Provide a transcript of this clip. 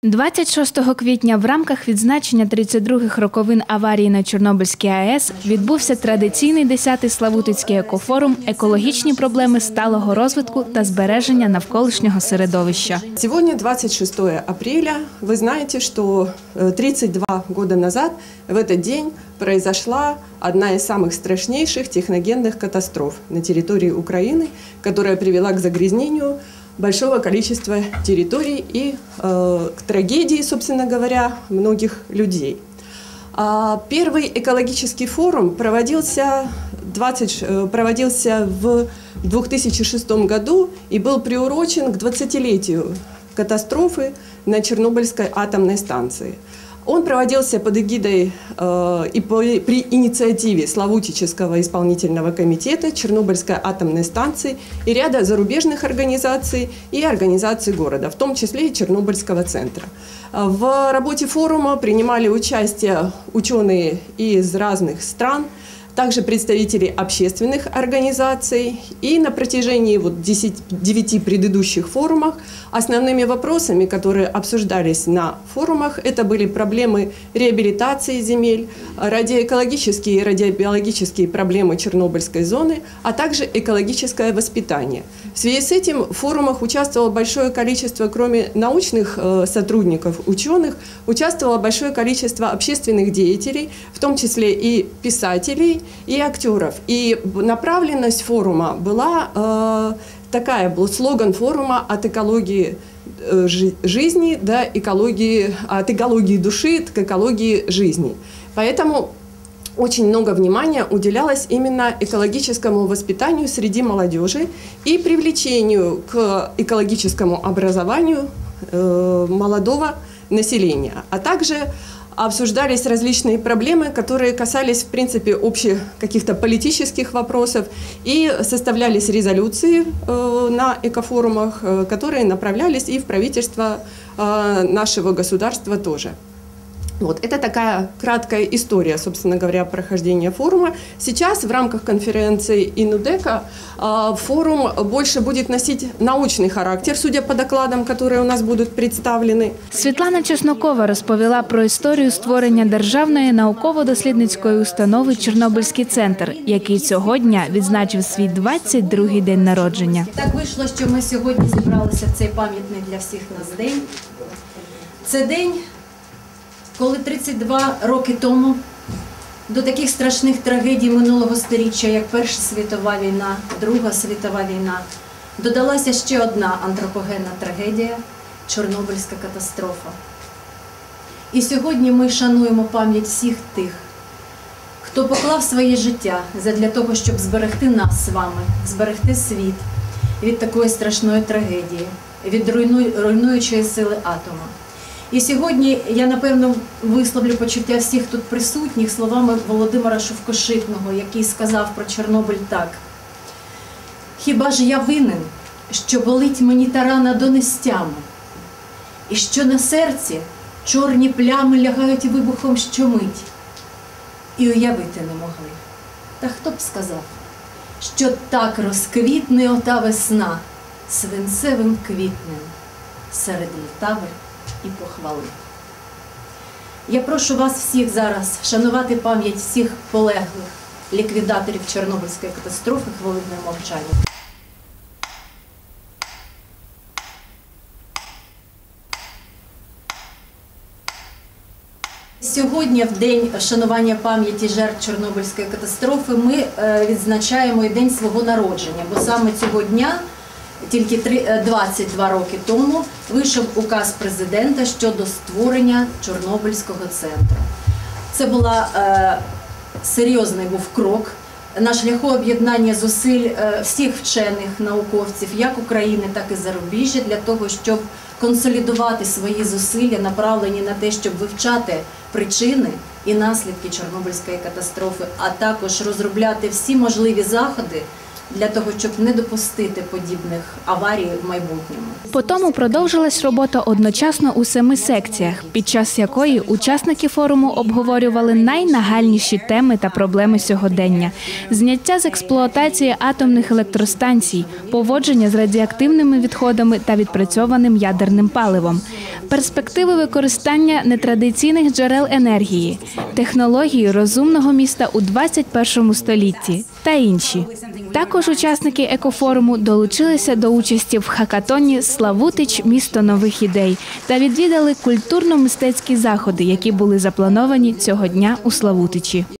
26 квітня в рамках відзначення 32-х роковин аварії на Чорнобильській АЕС відбувся традиційний 10-й Славутицький екофорум «Екологічні проблеми сталого розвитку та збереження навколишнього середовища». Сегодня 26 апреля. Вы знаете, что 32 года назад в этот день произошла одна из самых страшнейших техногенных катастроф на территории Украины, которая привела к загрязнению большого количества территорий и к трагедии, собственно говоря, многих людей. Первый экологический форум проводился в 2006 году и был приурочен к 20-летию катастрофы на Чернобыльской атомной станции. Он проводился под эгидой и при инициативе Славутического исполнительного комитета Чернобыльской атомной станции и ряда зарубежных организаций и организаций города, в том числе и Чернобыльского центра. В работе форума принимали участие ученые из разных стран, также представители общественных организаций. И на протяжении 9 предыдущих форумов основными вопросами, которые обсуждались на форумах, это были проблемы реабилитации земель, радиоэкологические и радиобиологические проблемы Чернобыльской зоны, а также экологическое воспитание. В связи с этим в форумах участвовало большое количество, кроме научных сотрудников, ученых, участвовало большое количество общественных деятелей, в том числе и писателей, и актеров. И направленность форума была такая, был слоган форума «От экологии жизни до экологии, от экологии души к экологии жизни». Поэтому очень много внимания уделялось именно экологическому воспитанию среди молодежи и привлечению к экологическому образованию молодого населения, а также обсуждались различные проблемы, которые касались, в принципе, общих каких-то политических вопросов, и составлялись резолюции на экофорумах, которые направлялись и в правительство нашего государства тоже. Вот, это такая краткая история, собственно говоря, прохождения форума. Сейчас в рамках конференции ИНУДЭКа форум больше будет носить научный характер, судя по докладам, которые у нас будут представлены. Світлана Чеснокова розповіла про історію створення Державної науково-дослідницької установи «Чорнобильський центр», який цього дня відзначив свій 22-й день народження. Так вийшло, що ми сьогодні зібралися в цей пам'ятний для всіх нас день. Це день, коли 32 роки тому до таких страшних трагедій минулого сторіччя, як Перша світова війна, Друга світова війна, додалася ще одна антропогенна трагедія – Чорнобильська катастрофа. І сьогодні ми шануємо пам'ять всіх тих, хто поклав своє життя задля того, щоб зберегти нас з вами, зберегти світ від такої страшної трагедії, від руйнуючої сили атома. І сьогодні я, напевно, висловлю почуття всіх тут присутніх словами Володимира Шовкошитного, який сказав про Чорнобиль так. «Хіба ж я винен, що болить мені та рана донестями, і що на серці чорні плями лягають вибухом щомить, і уявити не могли. Та хто б сказав, що так розквітне ота весна свинцевим квітнем серед літавр і похвали». Я прошу вас всіх зараз шанувати пам'ять всіх полеглих ліквідаторів Чорнобильської катастрофи хвилиною мовчання. Сьогодні, в день шанування пам'яті жертв Чорнобильської катастрофи, ми відзначаємо і день свого народження, бо саме цього дня, тільки 22 роки тому, вийшов указ президента щодо створення Чорнобильського центру. Це була серйозний був крок на шляху об'єднання зусиль всіх вчених науковців, як України, так і зарубіжжя, для того, щоб консолідувати свої зусилля, направлені на те, щоб вивчати причини і наслідки Чорнобильської катастрофи, а також розробляти всі можливі заходи для того, щоб не допустити подібних аварій в майбутньому. Потому продовжилась робота одночасно у 7 секціях, під час якої учасники форуму обговорювали найнагальніші теми та проблеми сьогодення: зняття з експлуатації атомних електростанцій, поводження з радіоактивними відходами та відпрацьованим ядерним паливом, перспективи використання нетрадиційних джерел енергії, технології розумного міста у 21 столітті та інші. Також учасники екофоруму долучилися до участі в хакатоні «Славутич. Місто нових ідей» та відвідали культурно-мистецькі заходи, які були заплановані цього дня у Славутичі.